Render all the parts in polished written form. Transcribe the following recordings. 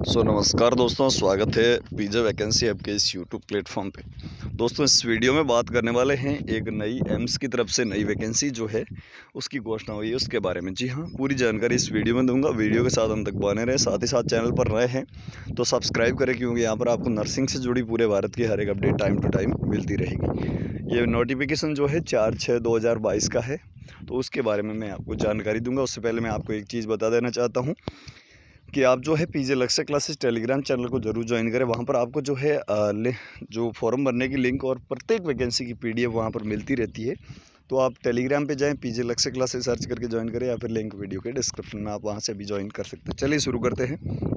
नमस्कार दोस्तों, स्वागत है पीजे वैकेंसी ऐप के इस यूट्यूब प्लेटफॉर्म पे। दोस्तों, इस वीडियो में बात करने वाले हैं एक नई एम्स की तरफ से नई वैकेंसी जो है उसकी घोषणा हुई है उसके बारे में। जी हाँ, पूरी जानकारी इस वीडियो में दूंगा। वीडियो के साथ हम तक बने रहें। साथ ही साथ चैनल पर नए हैं तो सब्सक्राइब करें, क्योंकि यहाँ पर आपको नर्सिंग से जुड़ी पूरे भारत की हर एक अपडेट टाइम टू टाइम मिलती रहेगी। ये नोटिफिकेशन जो है 4/6/2022 का है, तो उसके बारे में मैं आपको जानकारी दूंगा। उससे पहले मैं आपको एक चीज़ बता देना चाहता हूँ कि आप जो है पीजे लक्ष्य क्लासेस टेलीग्राम चैनल को जरूर ज्वाइन करें। वहाँ पर आपको जो है जो फॉर्म भरने की लिंक और प्रत्येक वैकेंसी की पीडीएफ वहाँ पर मिलती रहती है। तो आप टेलीग्राम पे जाएं, पीजे लक्ष्य क्लासेस सर्च करके ज्वाइन करें, या फिर लिंक वीडियो के डिस्क्रिप्शन में आप वहाँ से भी ज्वाइन कर सकते हैं। चलिए शुरू करते हैं।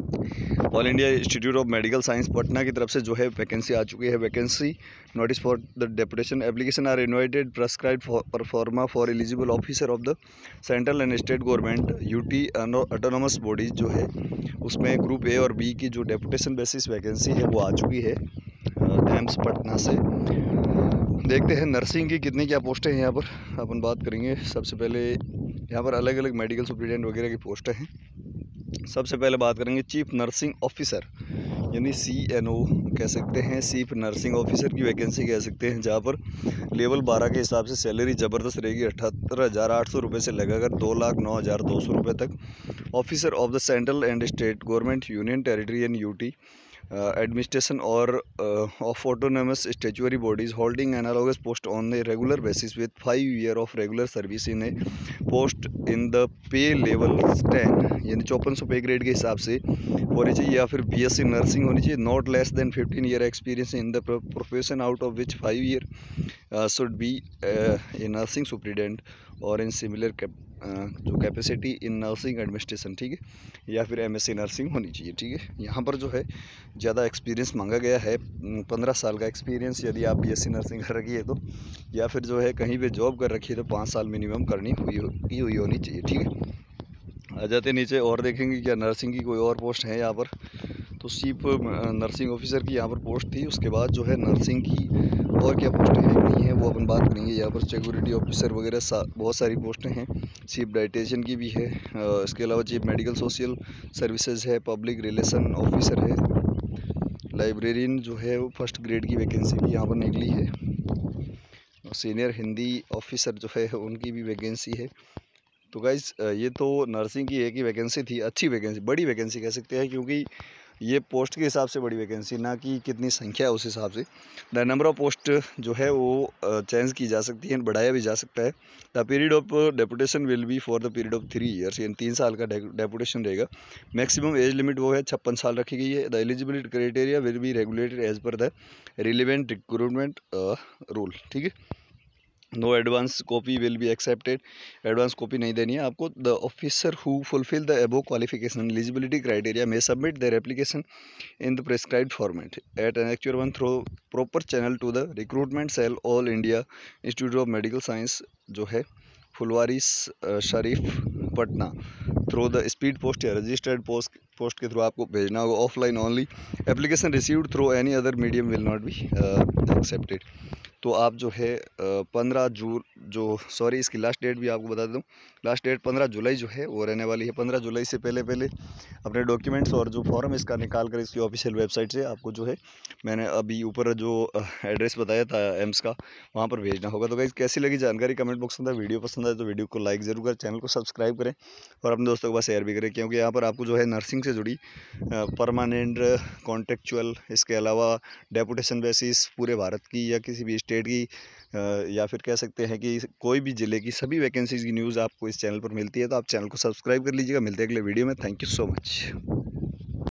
All India institute of medical science Patna की तरफ से जो है वैकेंसी आ चुकी है। Vacancy notice for the deputation application are invited prescribe proforma for eligible officer of the central and state government UT autonomous bodies जो है उसमें ग्रुप ए और बी की जो डेपुटेशन बेसिस वैकेंसी है वो आ चुकी है एम्स पटना से। देखते हैं नर्सिंग की कितनी क्या पोस्टें हैं यहाँ पर अपन बात करेंगे। सबसे पहले यहाँ पर अलग अलग मेडिकल सुपरिटेंडेंट वगैरह की पोस्टें हैं। सबसे पहले बात करेंगे चीफ नर्सिंग ऑफिसर, यानी CNO कह सकते हैं, चीफ नर्सिंग ऑफिसर की वैकेंसी कह सकते हैं, जहाँ पर लेवल 12 के हिसाब से सैलरी ज़बरदस्त रहेगी। 78,800 रुपये से लगाकर 2,09,200 रुपये तक। Officer of the central and state government union territory and UT administration or of autonomous statutory bodies holding analogous post on a regular basis with 5 years of regular service in a post in the pay level 10, यानी 5400 पे grade के हिसाब से होनी चाहिए, या फिर BSc nursing होनी चाहिए। Not less than 15 year experience in the profession, out of which 5 year should be a nursing superintendent और इन सिमिलर जो कैपेसिटी इन नर्सिंग एडमिनिस्ट्रेशन, ठीक है, या फिर MSc नर्सिंग होनी चाहिए। ठीक है, यहाँ पर जो है ज़्यादा एक्सपीरियंस मांगा गया है, 15 साल का एक्सपीरियंस यदि आप BSc नर्सिंग कर रखी है तो, या फिर जो है कहीं पे जॉब कर रखी है तो 5 साल मिनिमम करनी हुई होनी चाहिए। ठीक है, आ जाते नीचे और देखेंगे क्या नर्सिंग की कोई और पोस्ट है यहाँ पर। तो चीफ नर्सिंग ऑफिसर की यहाँ पर पोस्ट थी। उसके बाद जो है नर्सिंग की और क्या पोस्टें हैं नहीं है वो अपन बात करेंगे। यहाँ पर सिक्योरिटी ऑफिसर वगैरह बहुत सारी पोस्टें हैं। चीफ डाइटेशियन की भी है। इसके अलावा चीफ मेडिकल सोशल सर्विसेज है, पब्लिक रिलेशन ऑफिसर है, लाइब्रेरियन जो है वो फर्स्ट ग्रेड की वैकेंसी भी यहाँ पर निकली है। सीनियर हिंदी ऑफिसर जो है उनकी भी वैकेंसी है। तो गाइज ये तो नर्सिंग की एक ही वैकेंसी थी। अच्छी वैकेंसी, बड़ी वैकेंसी कह सकते हैं, क्योंकि ये पोस्ट के हिसाब से बड़ी वैकेंसी, ना कि कितनी संख्या है उस हिसाब से। द नंबर ऑफ पोस्ट जो है वो चेंज की जा सकती है, बढ़ाया भी जा सकता है। The period of deputation will be for the period of 3 years, यानी 3 साल का डेपुटेशन रहेगा। मैक्सिमम एज लिमिट वो है 56 साल रखी गई है। The eligibility criteria will be regulated as per the relevant recruitment rule. ठीक है, no advance copy will be accepted, advance copy नहीं देनी है आपको। The officer who fulfil the above qualification eligibility criteria may submit their application in the prescribed format at an actual one through proper channel to the recruitment cell all India institute of medical science जो है Phulwari Sharif Patna through the speed post या registered post के through आपको भेजना होगा। Offline only, application received through any other medium will not be accepted. तो आप जो है 15 जून इसकी लास्ट डेट भी आपको बता दूं, लास्ट डेट 15 जुलाई जो है वो रहने वाली है। 15 जुलाई से पहले अपने डॉक्यूमेंट्स और जो फॉर्म इसका निकाल कर इसकी ऑफिशियल वेबसाइट से आपको जो है मैंने अभी ऊपर जो एड्रेस बताया था एम्स का, वहाँ पर भेजना होगा। तो गाइस कैसी लगी जानकारी कमेंट बॉक्स में, वीडियो पसंद आए तो वीडियो को लाइक ज़रूर करें, चैनल को सब्सक्राइब करें और अपने दोस्तों के पास शेयर भी करें, क्योंकि यहाँ पर आपको जो है नर्सिंग से जुड़ी परमानेंट, कॉन्ट्रेक्चुअल, इसके अलावा डेपुटेशन बेसिस पूरे भारत की या किसी भी स्टेट की या फिर कह सकते हैं कि कोई भी ज़िले की सभी वैकेंसीज़ की न्यूज़ आपको इस चैनल पर मिलती है। तो आप चैनल को सब्सक्राइब कर लीजिएगा। मिलते हैं अगले वीडियो में। Thank you so much.